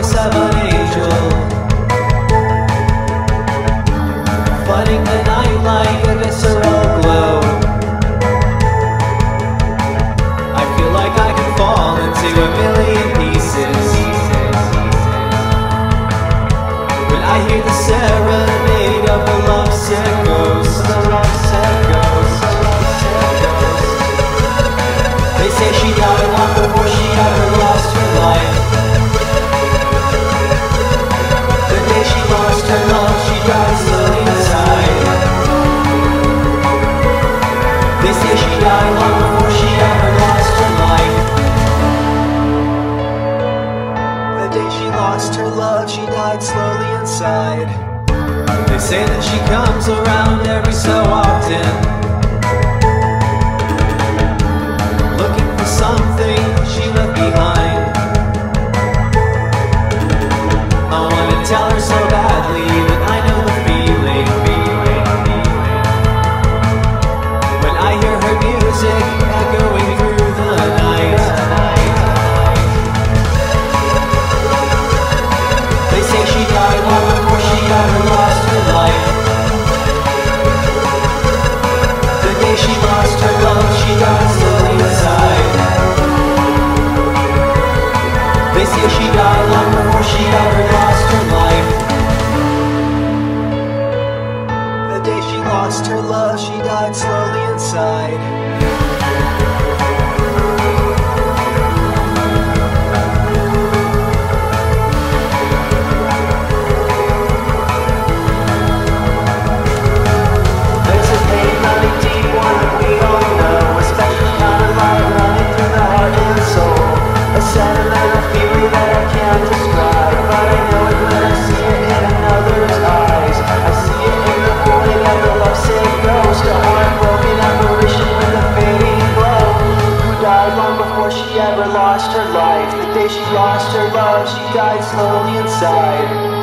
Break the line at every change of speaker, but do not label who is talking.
voice of an angel, flooding the night like a visceral glow. I feel like I can fall into a million pieces when I hear the serenade of the lovesick ghost. They say she died long before she ever lost her life. The day she lost her love, she died slowly inside. They say she died long before she ever lost her life. The day she lost her love, she died slowly inside. They say that she comes around every so often, something she left behind. I wanna tell her so badly, but I know the feeling when I hear her music echoing through the night. They say she died long before she ever lost her life. The day she lost her love, she died slowly inside. They say she died long before she ever lost her life. The day she lost her love, she died slowly inside. There's a pain running deep, one that we all know, a special kind of light running through the heart and soul, a sentimental feeling that I can't describe, but I know it when I see it in another's eyes. I see it in the void of the lovesick ghost, a heartbroken apparition with a fading glow, who died long before she ever lost her life. The day she lost her love, she died slowly inside.